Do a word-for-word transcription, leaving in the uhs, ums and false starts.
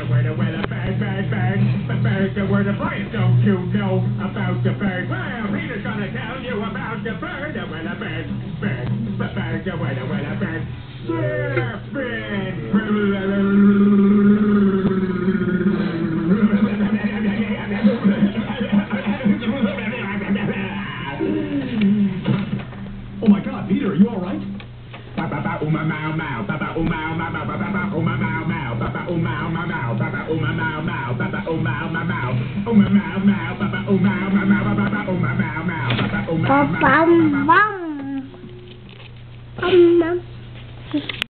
word, a word, a bird, bird, bird. The bird's a word of life. Don't you know about the bird? Well, Peter's gonna tell you about the bird. A word, a bird, bird. The bird's a word, a word, a bird. Serpent. Oh my God, Peter, are you all right? Baba uma mau mau, baba uma mau mau, baba uma mau mau, baba uma mau mau, baba uma mau mau, baba uma mau mau, uma mau mau, baba uma mau mau, baba uma mau mau, baba uma mau mau. Bum bum bum. Bum bum.